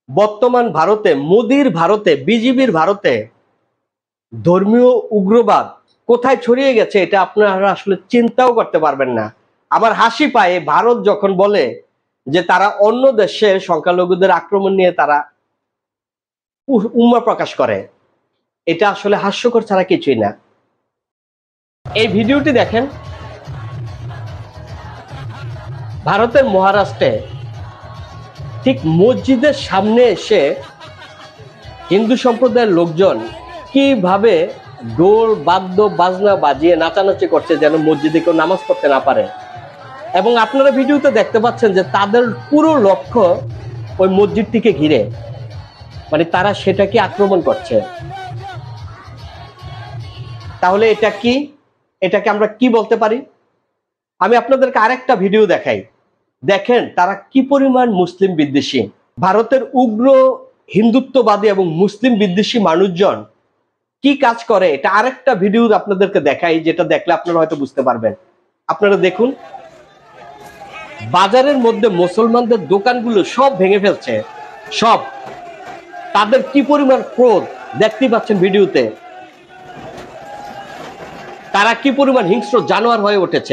বর্তমান ভারতে, মোদির ভারতে, বিজেপির ভারতে ধর্মীয় উগ্রবাদ কোথায় ছড়িয়ে গেছে এটা আপনারা আসলে চিন্তাও করতে পারবেন না। আমার হাসি পায় ভারত যখন বলে যে তারা অন্য দেশের সংখ্যালঘুদের আক্রমণ নিয়ে তারা উম্মা প্রকাশ করে। এটা আসলে হাস্যকর ছাড়া কিছুই না। এই ভিডিওটি দেখেন, ভারতের মহারাষ্ট্রে ঠিক মসজিদের সামনে এসে হিন্দু সম্প্রদায়ের লোকজন কিভাবে ঢোল বাদ্য বাজনা বাজিয়ে নাচানাচি করছে যেন মসজিদে কেউ নামাজ পড়তে না পারে। এবং আপনারা ভিডিওতে দেখতে পাচ্ছেন যে তাদের পুরো লক্ষ্য ওই মসজিদটিকে ঘিরে, মানে তারা সেটাকে আক্রমণ করছে। তাহলে এটা কি, এটাকে আমরা কি বলতে পারি? আমি আপনাদেরকে আরেকটা ভিডিও দেখাই, দেখেন তারা কি পরিমাণ মুসলিম বিদ্বেষী। ভারতের উগ্র হিন্দুত্ববাদী এবং মুসলিম বিদ্বেষী মানুষজন কি কাজ করে এটা আরেকটা ভিডিও আপনাদেরকে দেখাই, যেটা দেখলে আপনারা হয়তো বুঝতে পারবেন। আপনারা দেখুন, বাজারের মধ্যে মুসলমানদের দোকানগুলো সব ভেঙে ফেলছে, সব। তাদের কি পরিমাণ ক্রোধ দেখতেই পাচ্ছেন ভিডিওতে। তারা কি পরিমাণ হিংস্র জানোয়ার হয়ে উঠেছে।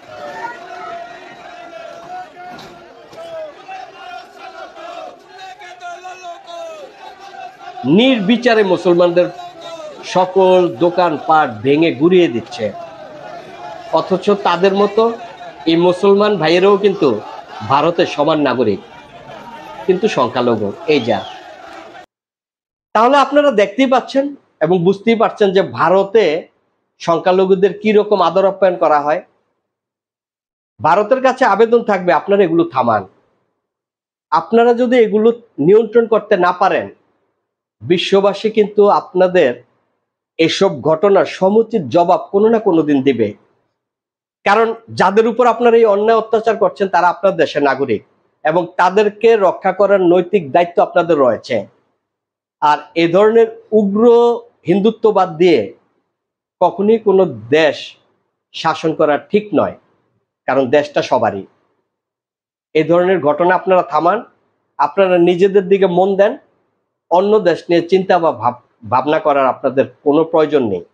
নির্বিচারে মুসলমানদের সকল দোকানপাট ভেঙে গুড়িয়ে দিচ্ছে। অথচ তাদের মতো এই মুসলমান ভাইয়েরাও কিন্তু ভারতের সমান নাগরিক, কিন্তু সংখ্যালঘু। এই যা, তাহলে আপনারা দেখতেই পাচ্ছেন এবং বুঝতেই পারছেন যে ভারতে সংখ্যালঘুদের কি রকম আদর আপ্যায়ন করা হয়। ভারতের কাছে আবেদন থাকবে, আপনারা এগুলো থামান। আপনারা যদি এগুলো নিয়ন্ত্রণ করতে না পারেন, বিশ্ববাসী কিন্তু আপনাদের এসব ঘটনার সমুচিত জবাব কোনো না কোনো দিন দিবে। কারণ যাদের উপর আপনারা এই অন্যায় অত্যাচার করছেন তারা আপনার দেশের নাগরিক এবং তাদেরকে রক্ষা করার নৈতিক দায়িত্ব আপনাদের রয়েছে। আর এ ধরনের উগ্র হিন্দুত্ববাদ দিয়ে কখনোই কোনো দেশ শাসন করা ঠিক নয়, কারণ দেশটা সবারই। এই ধরনের ঘটনা আপনারা থামান, আপনারা নিজেদের দিকে মন দেন। অন্য দেশ নিয়ে চিন্তা বা ভাবনা করার আপনাদের কোনো প্রয়োজন নেই।